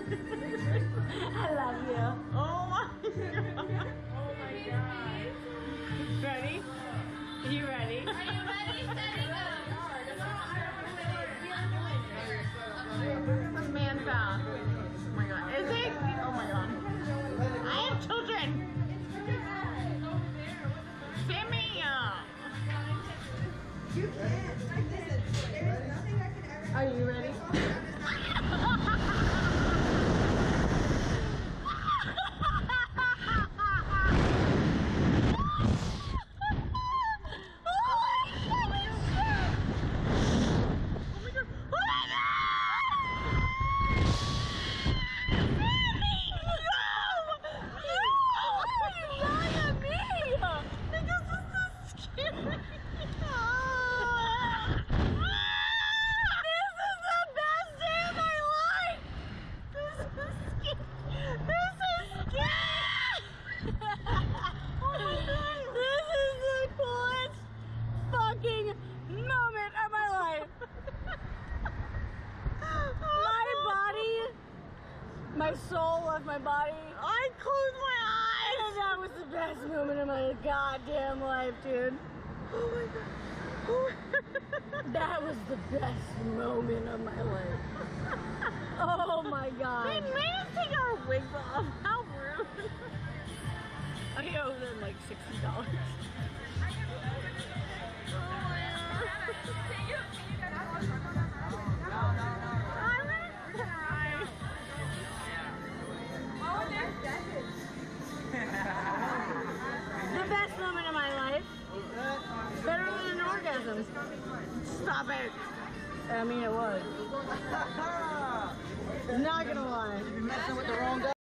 I love you. Oh my god. Oh my god. Ready? Are you ready? Are you ready? Steady, go. Man found. Oh my god. Is it? Oh my god. I have children. Sammy. You can't. Listen, there is nothing I can ever. Are you ready? Moment of my life. My body, my soul left my body. I closed my eyes. And that was the best moment of my goddamn life, dude. Oh my god. That was the best moment of my life. Oh my god. They made us take our wigs off. How rude. I owe them like $60. The best moment of my life. Better than an orgasm. Stop it. I mean, it was. Not gonna lie. You're messing with the wrong guy.